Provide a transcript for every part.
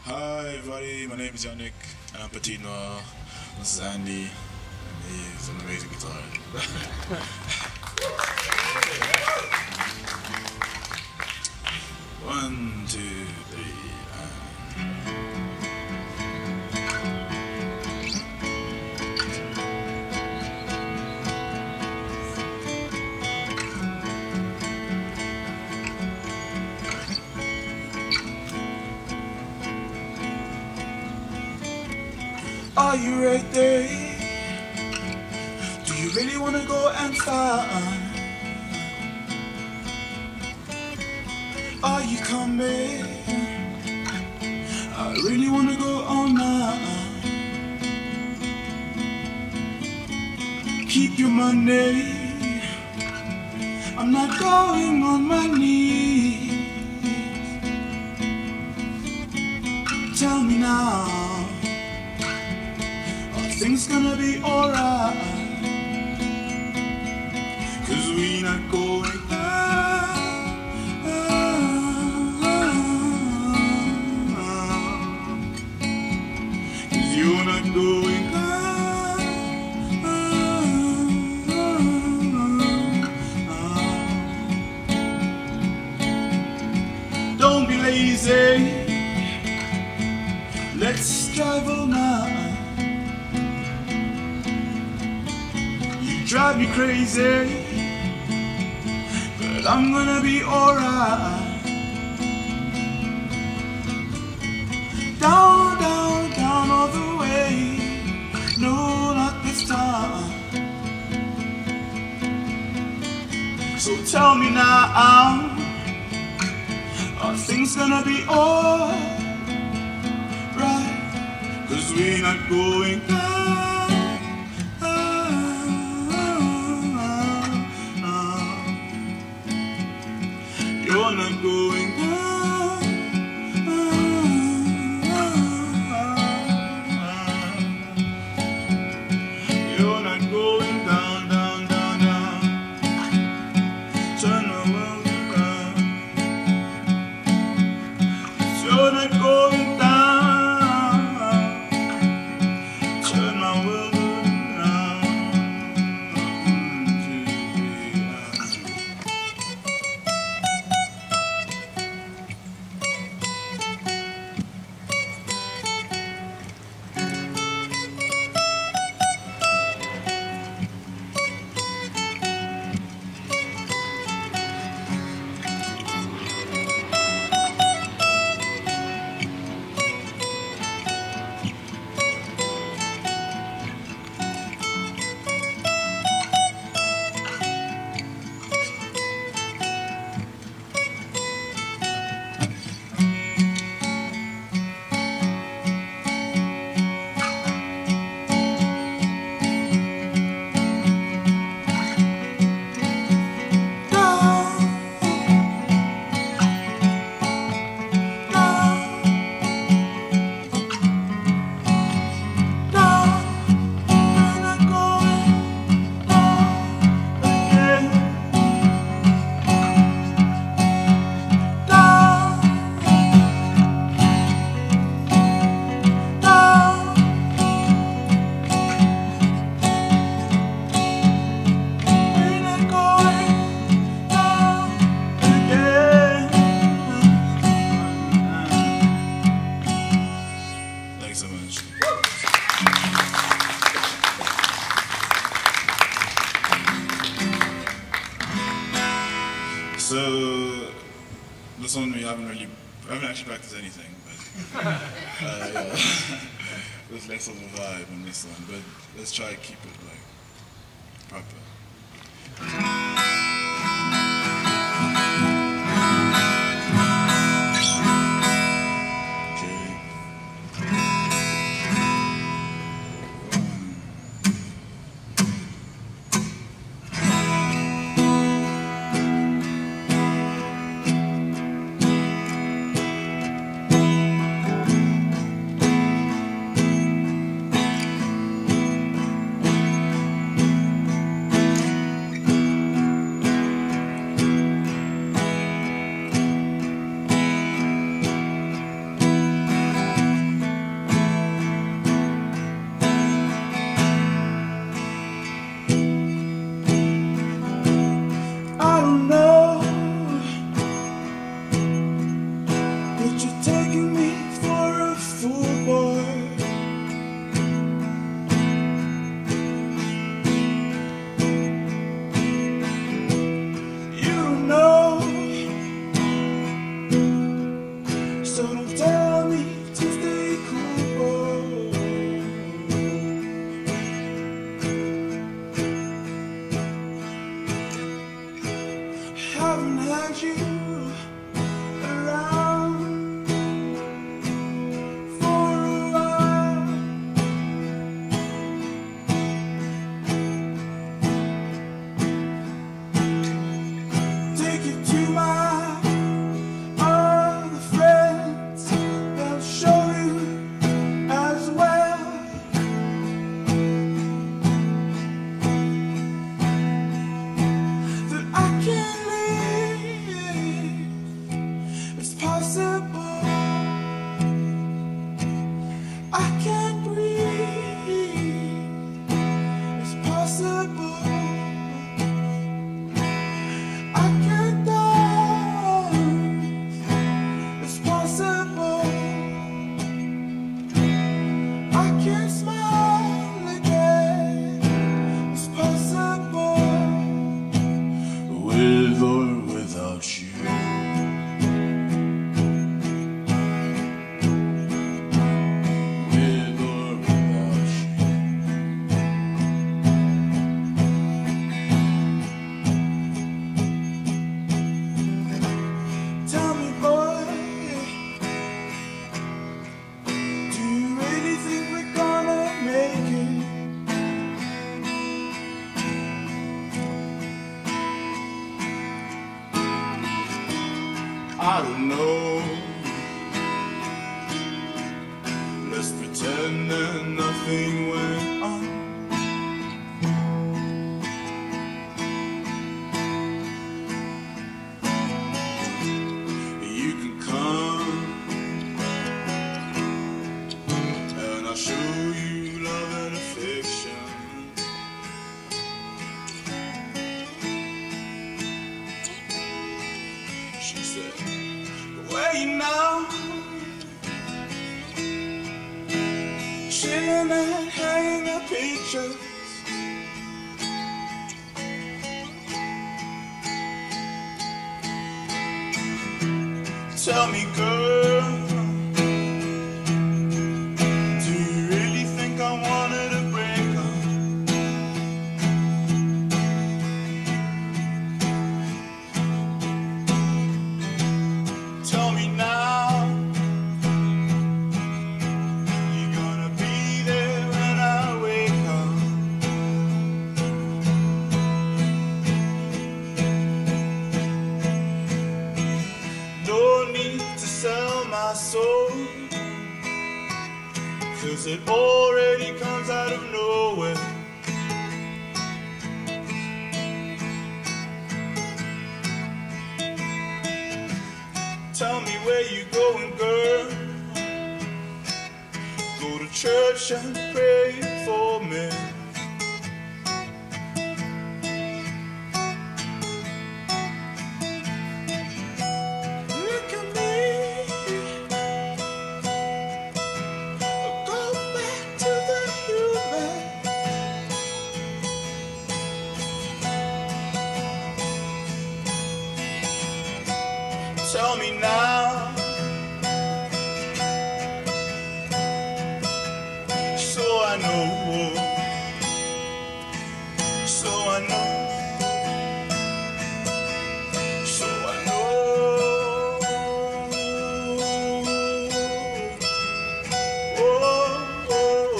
Hi everybody, my name is Yannick and I'm Petite, Noir. This is Andy and he's an amazing guitarist. One, two, three, Are you right there? Do you really wanna go and find? Are you coming? I really wanna go all night. Keep your money. I'm not going on my knees. Tell me now. Things gonna be alright, 'cause we not going down, 'cause you're not going down. Don't be lazy, let's drive all night. Drive me crazy, but I'm gonna be alright. Down, down, down all the way. No, not this time. So tell me now, are things gonna be alright? 'Cause we're not going down. You're not going down. You're not going down, down, down, down. Turn my world around. You're not going down. Turn my world around. So this one we haven't actually practiced anything, but yeah. There's less of a vibe on this one, but let's try to keep it like proper. So don't tell me to stay cool. Haven't had you around for a while. Take it to my other friends, they'll show you as well. That I can't live, it's possible. I can't breathe, it's possible. I can't dance, it's possible. I can't smile again, it's possible. With or without you. With or without you. Tell me, boy, do you really think we're gonna make it? I don't know. Let's pretend that nothing went on. You can come and I'll show you love and affection. She said, where you now? Chilling and hanging up pictures. Tell me, girl, do you really think I wanted to break up? Tell me now, you gonna be there when I wake up? No need to sell my soul, 'cause it already comes out of nowhere. Tell me where you going, girl. Go to church and pray for me. Look at me. Go back to the human. Tell me now. So I know. So I know. So I know. Oh, oh, oh.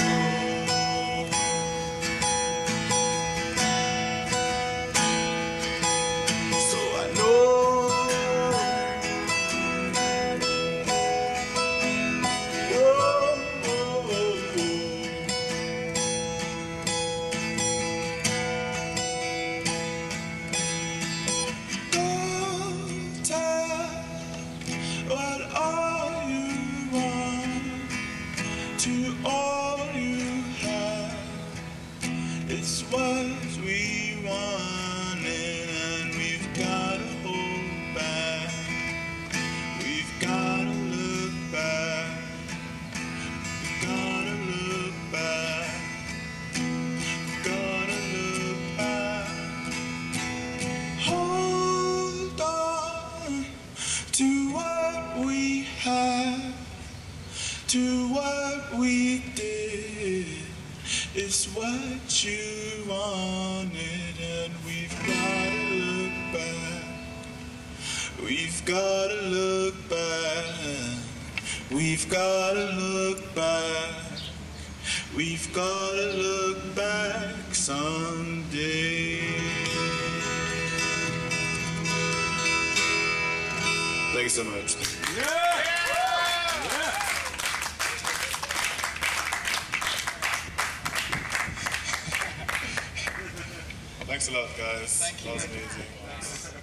So I know. What all you want to all you have, it's what we wanted, and we've gotta hold back. We've gotta look back. We've gotta look back. We've gotta look back. Hold on to what we have. have to what we did. It's what you wanted, and we've gotta look back. We've gotta look back. We've gotta look back. We've gotta look back someday. Thank you so much. Yeah! Thanks a lot, guys. Thank you. That was amazing.